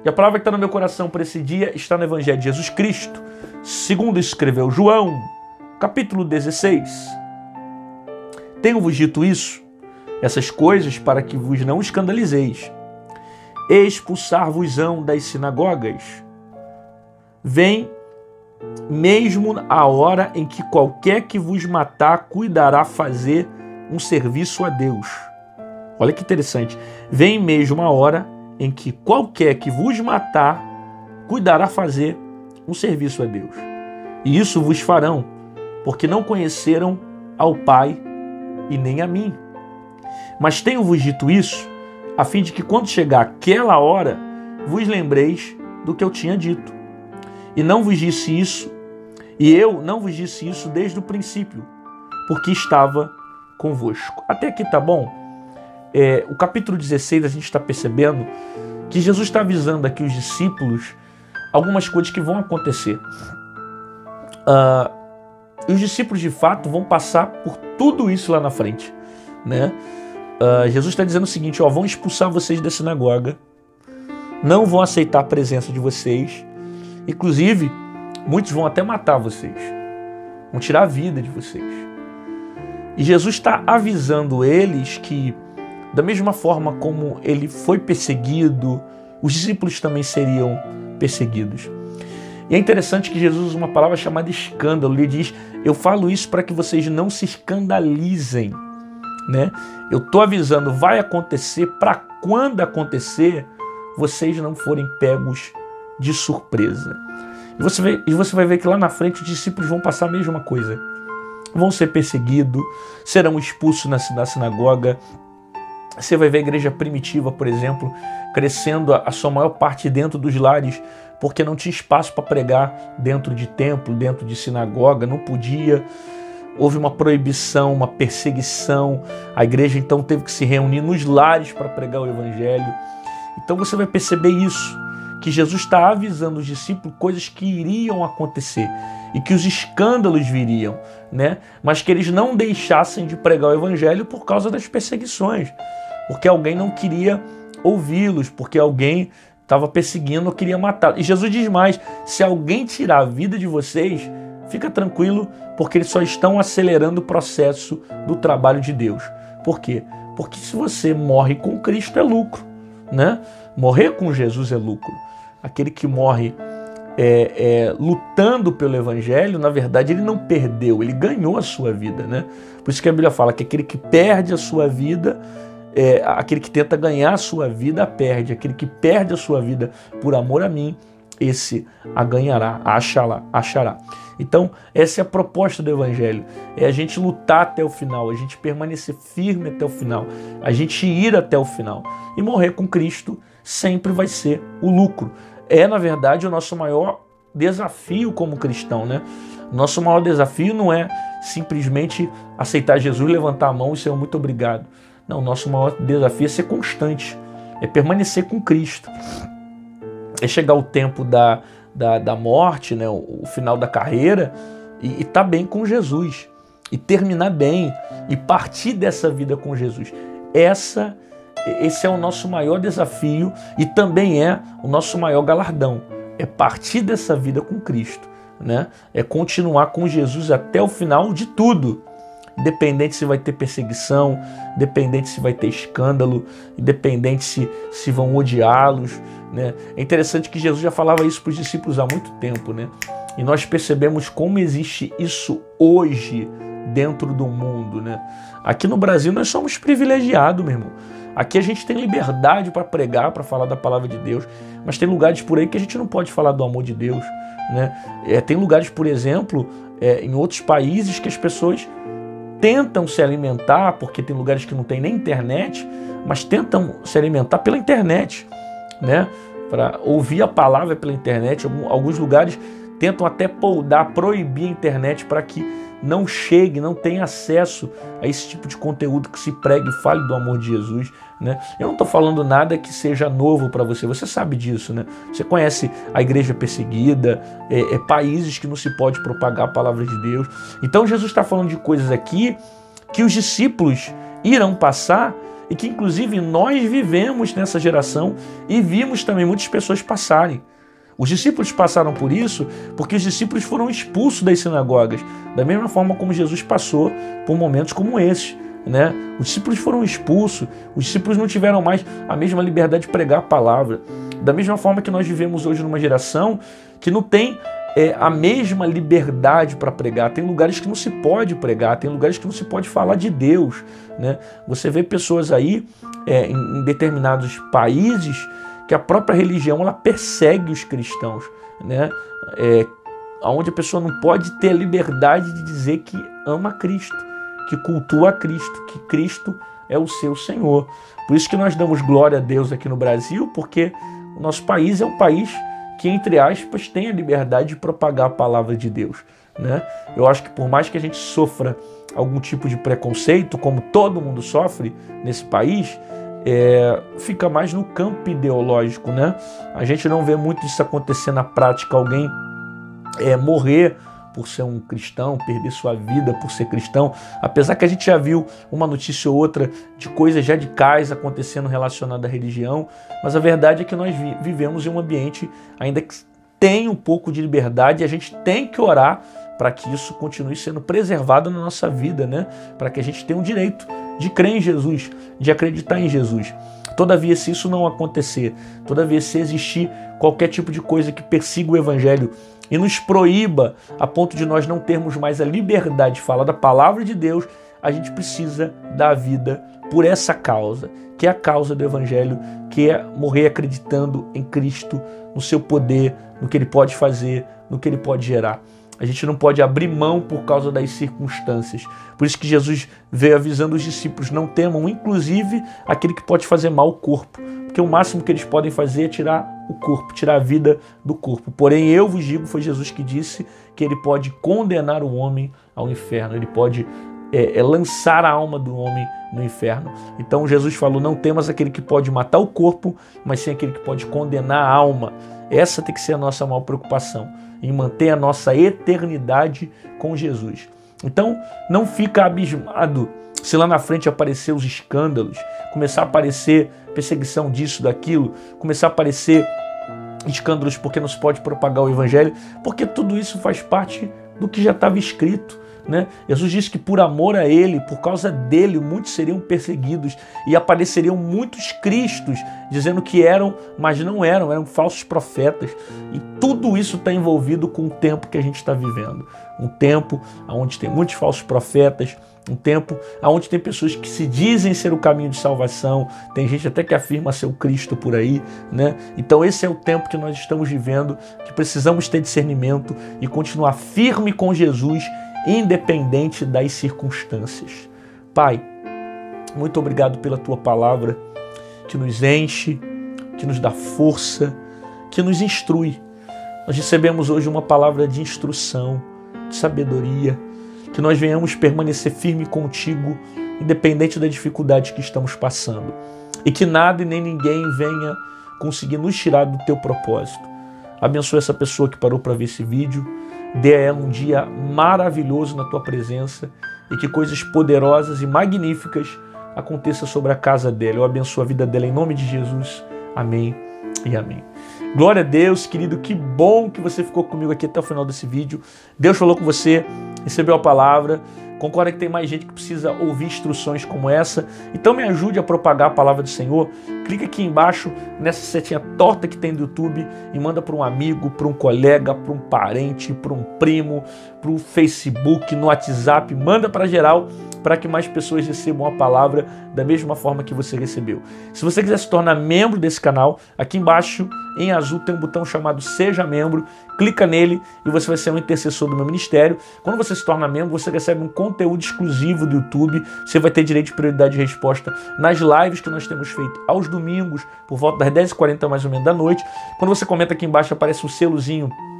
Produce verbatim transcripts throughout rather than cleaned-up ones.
E a palavra que está no meu coração para esse dia está no Evangelho de Jesus Cristo, segundo escreveu João, capítulo dezesseis. Tenho-vos dito isso, essas coisas, para que vos não escandalizeis. Expulsar-vos-ão das sinagogas. Vem mesmo a hora em que qualquer que vos matar cuidará fazer um serviço a Deus. Olha que interessante. Vem mesmo a hora em que qualquer que vos matar cuidará fazer um serviço a Deus. E isso vos farão, porque não conheceram ao Pai e nem a mim. Mas tenho-vos dito isso, a fim de que quando chegar aquela hora, vos lembreis do que eu tinha dito. E não vos disse isso, e eu não vos disse isso desde o princípio, porque estava convosco. Até aqui tá bom? É, o capítulo dezesseis a gente está percebendo que Jesus está avisando aqui os discípulos algumas coisas que vão acontecer. Uh, e os discípulos de fato vão passar por tudo isso lá na frente, né? Uh, Jesus está dizendo o seguinte, ó, vão expulsar vocês da sinagoga, não vão aceitar a presença de vocês, inclusive muitos vão até matar vocês, vão tirar a vida de vocês. E Jesus está avisando eles que, da mesma forma como ele foi perseguido, os discípulos também seriam perseguidos. E é interessante que Jesus usa uma palavra chamada escândalo. Ele diz, eu falo isso para que vocês não se escandalizem, né? Eu estou avisando, vai acontecer, para quando acontecer, vocês não forem pegos de surpresa. E você, vê, e você vai ver que lá na frente os discípulos vão passar a mesma coisa. Vão ser perseguidos, serão expulsos na, na sinagoga. Você vai ver a igreja primitiva, por exemplo, crescendo a, a sua maior parte dentro dos lares, porque não tinha espaço para pregar dentro de templo, dentro de sinagoga, não podia. Houve uma proibição, uma perseguição. A igreja então teve que se reunir nos lares para pregar o evangelho. Então você vai perceber isso, que Jesus está avisando os discípulos coisas que iriam acontecer e que os escândalos viriam, né? Mas que eles não deixassem de pregar o evangelho por causa das perseguições, porque alguém não queria ouvi-los, porque alguém estava perseguindo ou queria matar. E Jesus diz mais, se alguém tirar a vida de vocês, fica tranquilo, porque eles só estão acelerando o processo do trabalho de Deus. Por quê? Porque se você morre com Cristo é lucro, né? Morrer com Jesus é lucro. Aquele que morre é, é, lutando pelo evangelho, na verdade ele não perdeu, ele ganhou a sua vida, né? Por isso que a Bíblia fala que aquele que perde a sua vida, é, aquele que tenta ganhar a sua vida, a perde. Aquele que perde a sua vida por amor a mim, esse a ganhará, a achará, achará. Então, essa é a proposta do evangelho, é a gente lutar até o final, a gente permanecer firme até o final, a gente ir até o final. E morrer com Cristo sempre vai ser o lucro. É, na verdade, o nosso maior desafio como cristão, né? Nosso maior desafio não é simplesmente aceitar Jesus, levantar a mão e ser muito obrigado. Não, nosso maior desafio é ser constante, é permanecer com Cristo. É chegar o tempo da, da, da morte, né, o, o final da carreira, e estar tá bem com Jesus, e terminar bem, e partir dessa vida com Jesus. Essa, esse é o nosso maior desafio, e também é o nosso maior galardão, é partir dessa vida com Cristo, né? É continuar com Jesus até o final de tudo, independente se vai ter perseguição, independente se vai ter escândalo, independente se, se vão odiá-los, né? É interessante que Jesus já falava isso para os discípulos há muito tempo, né? E nós percebemos como existe isso hoje dentro do mundo, né? Aqui no Brasil nós somos privilegiados, meu irmão. Aqui a gente tem liberdade para pregar, para falar da palavra de Deus, mas tem lugares por aí que a gente não pode falar do amor de Deus, né? É, tem lugares, por exemplo, é, em outros países que as pessoas tentam se alimentar, porque tem lugares que não tem nem internet, mas tentam se alimentar pela internet, né? Para ouvir a palavra pela internet. Alguns lugares tentam até poldar, proibir a internet para que não chegue, não tenha acesso a esse tipo de conteúdo que se pregue e fale do amor de Jesus, né? Eu não estou falando nada que seja novo para você, você sabe disso, né? Você conhece a igreja perseguida, é, é, países que não se pode propagar a palavra de Deus. Então Jesus está falando de coisas aqui que os discípulos irão passar e que inclusive nós vivemos nessa geração e vimos também muitas pessoas passarem. Os discípulos passaram por isso porque os discípulos foram expulsos das sinagogas, da mesma forma como Jesus passou por momentos como esse, né? Os discípulos foram expulsos, os discípulos não tiveram mais a mesma liberdade de pregar a palavra. Da mesma forma que nós vivemos hoje numa geração que não tem é, a mesma liberdade para pregar. Tem lugares que não se pode pregar, tem lugares que não se pode falar de Deus, né? Você vê pessoas aí é, em, em determinados países que a própria religião ela persegue os cristãos, né? É, onde a pessoa não pode ter a liberdade de dizer que ama Cristo, que cultua a Cristo, que Cristo é o seu Senhor. Por isso que nós damos glória a Deus aqui no Brasil, porque o nosso país é um país que, entre aspas, tem a liberdade de propagar a palavra de Deus, né? Eu acho que por mais que a gente sofra algum tipo de preconceito, como todo mundo sofre nesse país, É, fica mais no campo ideológico, né? A gente não vê muito isso acontecer na prática, alguém é, morrer por ser um cristão, perder sua vida por ser cristão, apesar que a gente já viu uma notícia ou outra de coisas radicais acontecendo relacionadas à religião, mas a verdade é que nós vi vivemos em um ambiente ainda que tem um pouco de liberdade e a gente tem que orar para que isso continue sendo preservado na nossa vida, né? Para que a gente tenha o direito de crer em Jesus, de acreditar em Jesus. Todavia, se isso não acontecer, todavia, se existir qualquer tipo de coisa que persiga o Evangelho e nos proíba a ponto de nós não termos mais a liberdade de falar da palavra de Deus, a gente precisa dar a vida por essa causa, que é a causa do Evangelho, que é morrer acreditando em Cristo, no seu poder, no que Ele pode fazer, no que Ele pode gerar. A gente não pode abrir mão por causa das circunstâncias. Por isso que Jesus veio avisando os discípulos, não temam, inclusive, aquele que pode fazer mal ao corpo. Porque o máximo que eles podem fazer é tirar o corpo, tirar a vida do corpo. Porém, eu vos digo, foi Jesus que disse, que ele pode condenar o homem ao inferno. Ele pode é, é, lançar a alma do homem no inferno. Então Jesus falou, não temas aquele que pode matar o corpo, mas sim aquele que pode condenar a alma. Essa tem que ser a nossa maior preocupação, em manter a nossa eternidade com Jesus. Então, não fica abismado se lá na frente aparecer os escândalos, começar a aparecer perseguição disso, daquilo, começar a aparecer escândalos porque não se pode propagar o Evangelho, porque tudo isso faz parte do que já estava escrito, né? Jesus disse que por amor a Ele, por causa dele, muitos seriam perseguidos e apareceriam muitos cristos dizendo que eram, mas não eram, eram falsos profetas. E tudo isso está envolvido com o tempo que a gente está vivendo. Um tempo onde tem muitos falsos profetas, um tempo onde tem pessoas que se dizem ser o caminho de salvação, tem gente até que afirma ser o Cristo por aí, né? Então esse é o tempo que nós estamos vivendo, que precisamos ter discernimento e continuar firme com Jesus, independente das circunstâncias. Pai, muito obrigado pela Tua palavra, que nos enche, que nos dá força, que nos instrui. Nós recebemos hoje uma palavra de instrução, de sabedoria, que nós venhamos permanecer firme contigo, independente da dificuldade que estamos passando. E que nada e nem ninguém venha conseguir nos tirar do Teu propósito. Abençoa essa pessoa que parou para ver esse vídeo. Dê a ela um dia maravilhoso na Tua presença e que coisas poderosas e magníficas aconteçam sobre a casa dela. Eu abençoo a vida dela em nome de Jesus. Amém e amém. Glória a Deus, querido, que bom que você ficou comigo aqui até o final desse vídeo. Deus falou com você, recebeu a palavra. Concorda que tem mais gente que precisa ouvir instruções como essa? Então me ajude a propagar a palavra do Senhor. Clica aqui embaixo nessa setinha torta que tem do YouTube e manda para um amigo, para um colega, para um parente, para um primo, para o Facebook, no WhatsApp. Manda para geral para que mais pessoas recebam a palavra da mesma forma que você recebeu. Se você quiser se tornar membro desse canal, aqui embaixo em azul tem um botão chamado Seja Membro. Clica nele e você vai ser um intercessor do meu ministério. Quando você se torna membro, você recebe um conteúdo exclusivo do YouTube. Você vai ter direito de prioridade de resposta nas lives que nós temos feito aos domingos, por volta das dez e quarenta mais ou menos da noite. Quando você comenta aqui embaixo, aparece um selozinho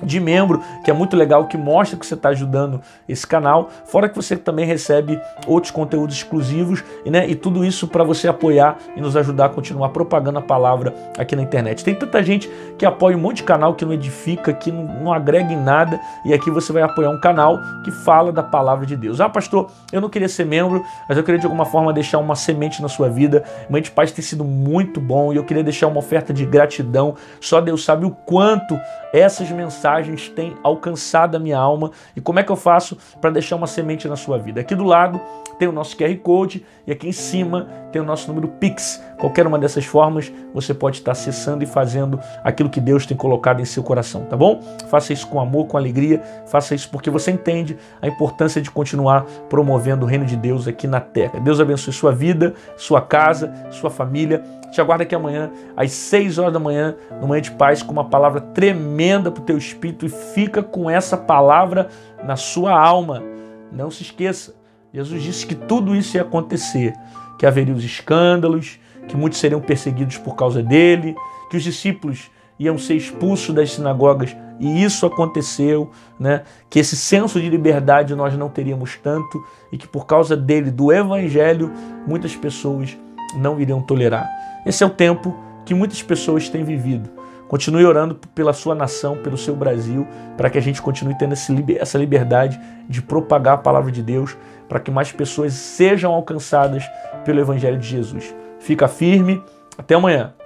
de membro, que é muito legal, que mostra que você está ajudando esse canal, fora que você também recebe outros conteúdos exclusivos, né, e tudo isso para você apoiar e nos ajudar a continuar propagando a palavra aqui na internet. Tem tanta gente que apoia um monte de canal que não edifica, que não, não agrega em nada, e aqui você vai apoiar um canal que fala da palavra de Deus. Ah, pastor, eu não queria ser membro, mas eu queria de alguma forma deixar uma semente na sua vida. Mãe de Paz tem sido muito bom e eu queria deixar uma oferta de gratidão. Só Deus sabe o quanto essas mensagens têm alcançado a minha alma e como é que eu faço para deixar uma semente na sua vida. Aqui do lado tem o nosso Q R Code e aqui em cima tem o nosso número Pix. Qualquer uma dessas formas você pode estar acessando e fazendo aquilo que Deus tem colocado em seu coração, tá bom? Faça isso com amor, com alegria, faça isso porque você entende a importância de continuar promovendo o reino de Deus aqui na terra. Deus abençoe sua vida, sua casa, sua família. Te aguardo aqui amanhã, às seis horas da manhã, no Manhã de Paz, com uma palavra tremenda para o teu espírito, e fica com essa palavra na sua alma. Não se esqueça, Jesus disse que tudo isso ia acontecer, que haveria os escândalos, que muitos seriam perseguidos por causa dele, que os discípulos iam ser expulsos das sinagogas, e isso aconteceu, né? Que esse senso de liberdade nós não teríamos tanto, e que por causa dele, do evangelho, muitas pessoas não iriam tolerar. Esse é o tempo que muitas pessoas têm vivido. Continue orando pela sua nação, pelo seu Brasil, para que a gente continue tendo essa liberdade de propagar a palavra de Deus, para que mais pessoas sejam alcançadas pelo Evangelho de Jesus. Fica firme, até amanhã.